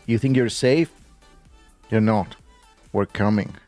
You think you're safe? You're not. We're coming.